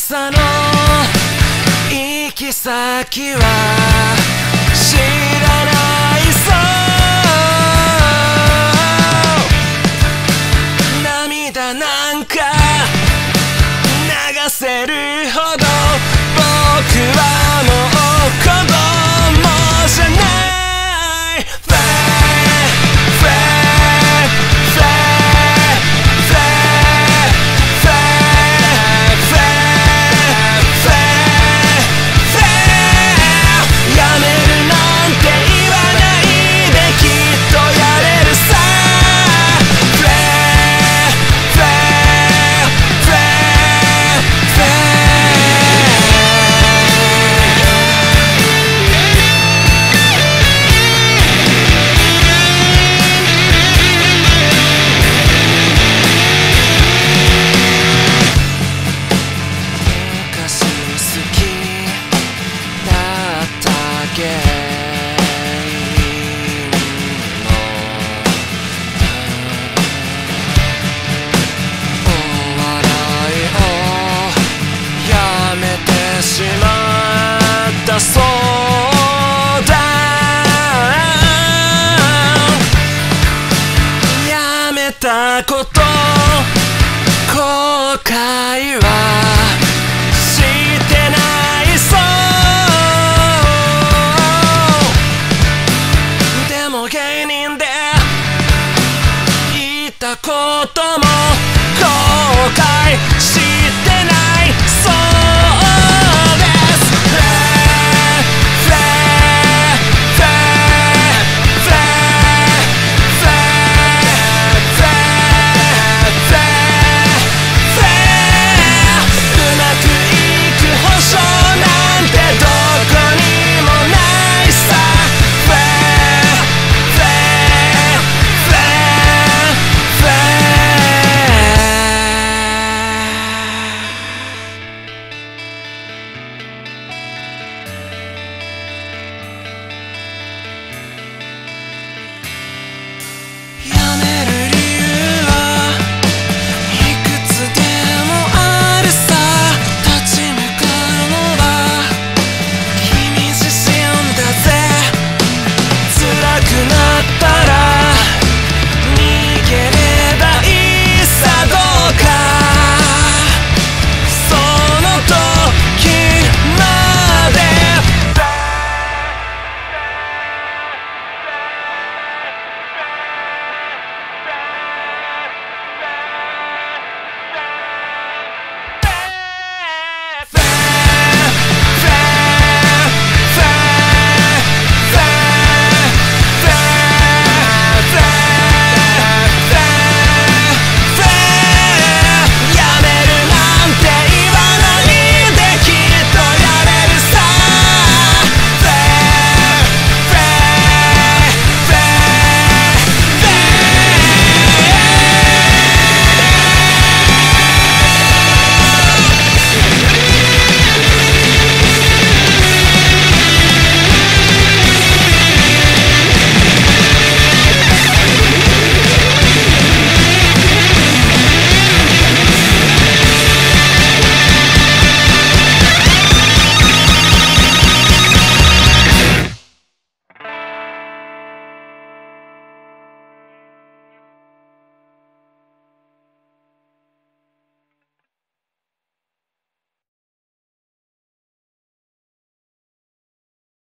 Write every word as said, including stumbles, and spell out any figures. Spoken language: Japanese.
朝の行き先は知らないそう涙なんか流せるほど僕はもう子供じゃないフェフェフェフェフェフェフェフェやめるなんて言わないできっとやれるさフェフェフェフェ昔好きだったゲームのお笑いをやめてしまったそうだやめたこと後悔はしてないそうでも芸人で言ったことも